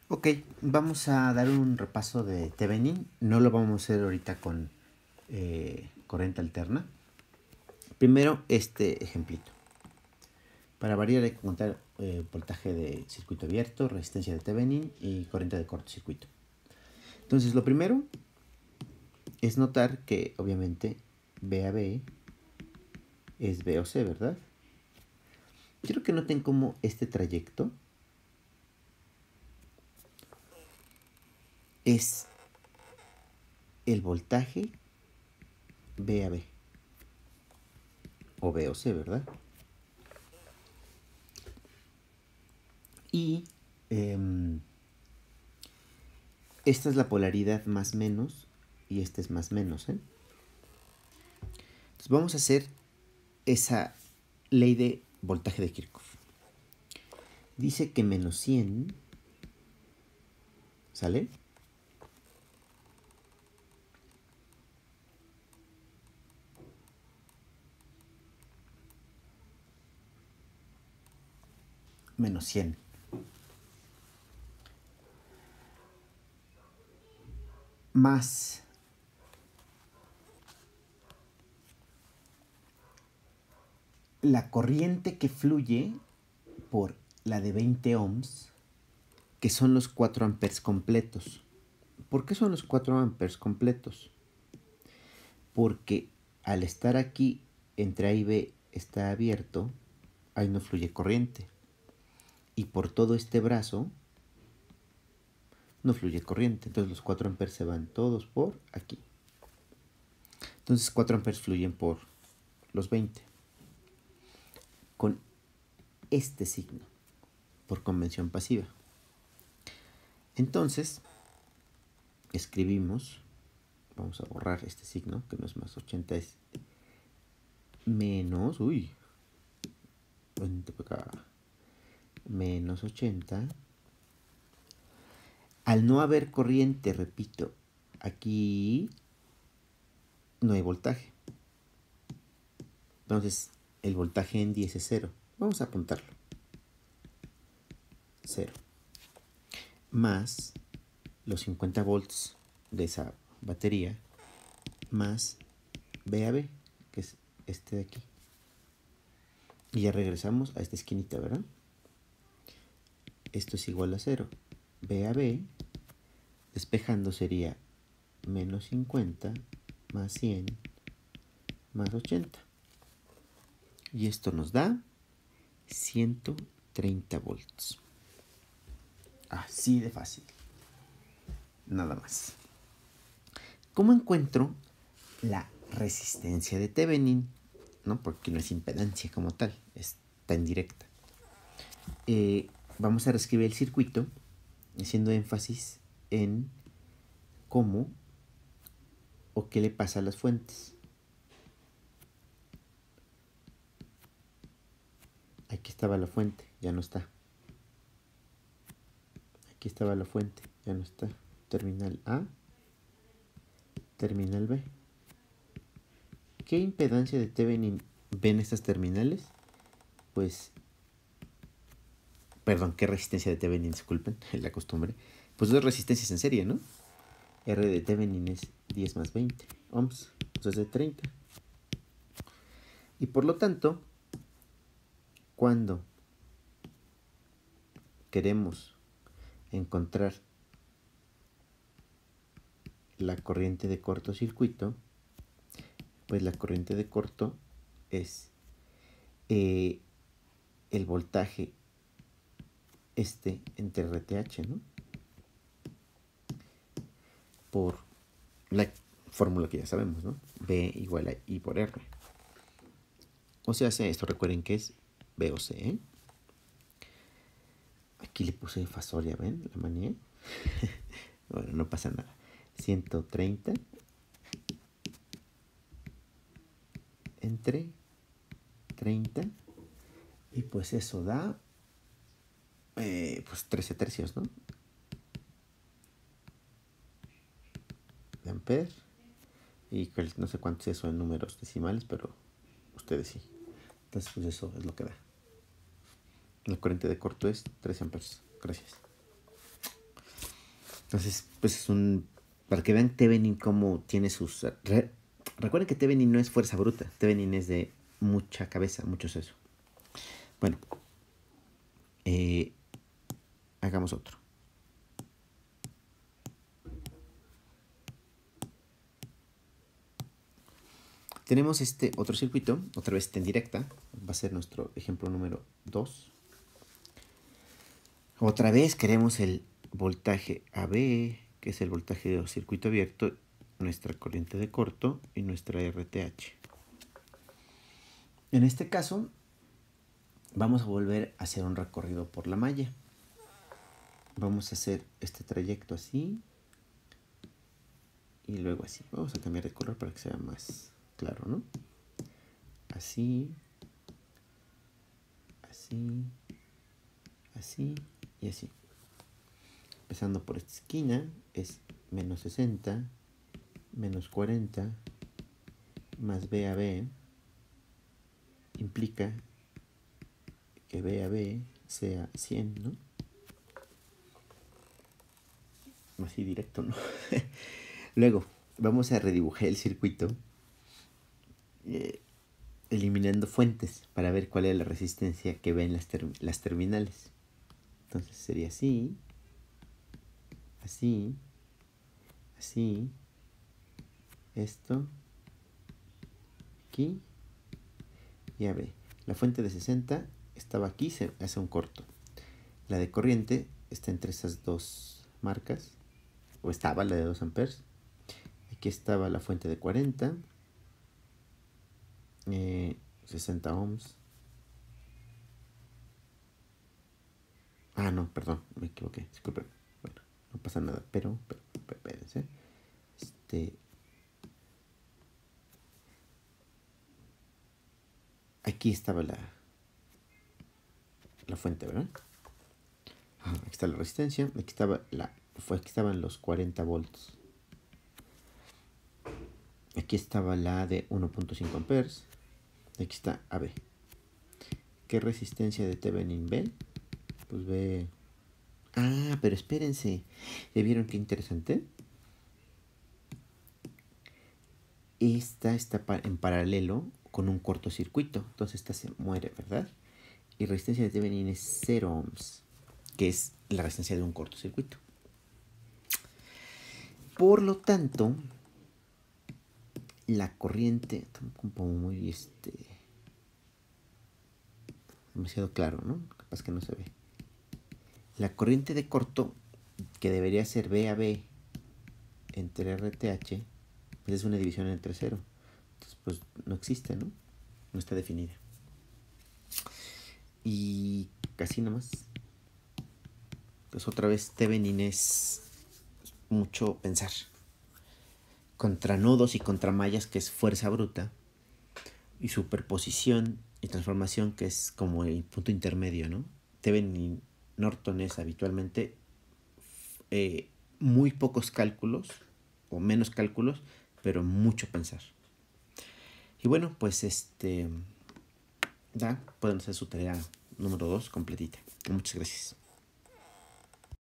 Ok, vamos a dar un repaso de Thevenin. No lo vamos a hacer ahorita con corriente alterna. Primero, este ejemplito. Para variar hay que contar voltaje de circuito abierto, resistencia de Thevenin y corriente de cortocircuito. Entonces, lo primero es notar que, obviamente, B a B es B o C, ¿verdad? Quiero que noten cómo este trayecto es el voltaje B a B. O B o C, ¿verdad? Y esta es la polaridad más menos y esta es más menos, ¿eh? Entonces vamos a hacer esa ley de voltaje de Kirchhoff. Dice que menos 100, ¿sale? Menos 100. Más la corriente que fluye por la de 20 ohms, que son los 4 amperes completos. ¿Por qué son los 4 amperes completos? Porque al estar aquí entre A y B está abierto, ahí no fluye corriente. Y por todo este brazo no fluye corriente. Entonces los 4 amperes se van todos por aquí. Entonces 4 amperes fluyen por los 20. Con este signo, por convención pasiva. Entonces, escribimos, vamos a borrar este signo, que no es más 80, es menos, menos 80. Al no haber corriente, repito, aquí no hay voltaje. Entonces, el voltaje en 10 es 0. Vamos a apuntarlo. 0. Más los 50 volts de esa batería, más VAB, que es este de aquí. Y ya regresamos a esta esquinita, ¿verdad? Esto es igual a 0. VAB, despejando sería menos 50 más 100 más 80. Y esto nos da 130 volts. Así de fácil. Nada más. ¿Cómo encuentro la resistencia de Thevenin? ¿No? Porque no es impedancia como tal, está en directa. Vamos a reescribir el circuito haciendo énfasis en cómo o qué le pasa a las fuentes. Aquí estaba la fuente, ya no está. Aquí estaba la fuente, ya no está. Terminal A, terminal B. ¿Qué impedancia de Thevenin ven estas terminales? Pues, perdón, ¿qué resistencia de Thevenin? Disculpen, la costumbre. Pues dos resistencias en serie, ¿no? R de Thevenin es 10 más 20 ohms, entonces de 30. Y por lo tanto, cuando queremos encontrar la corriente de cortocircuito, pues la corriente de corto es el voltaje entre RTH, ¿no? Por la fórmula que ya sabemos, ¿no? B igual a I por R. O sea, esto recuerden que es B o C, ¿eh? Aquí le puse fasoria, ¿ven? La manía. Bueno, no pasa nada. 130 entre 30. Y pues eso da pues 13 tercios, ¿no? De ampere. Y no sé cuánto es eso en números decimales, pero ustedes sí. Entonces, pues eso es lo que da. La corriente de corto es 13 amperes. Gracias. Entonces, pues es para que vean Thevenin cómo tiene sus... Recuerden que Thevenin no es fuerza bruta. Thevenin es de mucha cabeza, mucho seso. Bueno, hagamos otro. Tenemos este otro circuito, otra vez en directa. Va a ser nuestro ejemplo número 2. Otra vez queremos el voltaje AB, que es el voltaje de circuito abierto, nuestra corriente de corto y nuestra RTH. En este caso, vamos a volver a hacer un recorrido por la malla. Vamos a hacer este trayecto así y luego así. Vamos a cambiar de color para que sea más claro, ¿no? Así, así, así y así. Empezando por esta esquina es menos 60, menos 40, más B a B, implica que B a B sea 100, ¿no? Así directo, ¿no? Luego, vamos a redibujar el circuito eliminando fuentes para ver cuál es la resistencia que ven las terminales. Entonces sería así, así, así, esto, aquí y a ver. La fuente de 60 estaba aquí, se hace un corto. La de corriente está entre esas dos marcas, o estaba la de 2 amperes. Aquí estaba la fuente de 40, 60 ohms. Ah, no, perdón, me equivoqué, disculpen. Bueno, no pasa nada, pero espérense. Aquí estaba la fuente, ¿verdad? Aquí está la resistencia, aquí estaban los 40 volts. Aquí estaba la de 1.5 amperes. Aquí está AB. ¿Qué resistencia de Thevenin B? Pues B. Ah, pero espérense. ¿Ya vieron qué interesante? Esta está en paralelo con un cortocircuito. Entonces esta se muere, ¿verdad? Y resistencia de Thevenin es 0 ohms, que es la resistencia de un cortocircuito. Por lo tanto, la corriente, como muy demasiado claro, ¿no? Capaz que no se ve. La corriente de corto, que debería ser B a B entre RTH, pues es una división entre 0. Entonces, pues no existe, ¿no? No está definida. Y casi nomás. Pues otra vez Thevenin es mucho pensar. Contra nudos y contra mallas, que es fuerza bruta. Y superposición y transformación, que es como el punto intermedio, ¿no? Thevenin Norton es habitualmente muy pocos cálculos o menos cálculos, pero mucho pensar. Y bueno, pues pueden hacer su tarea número 2 completita. Muchas gracias.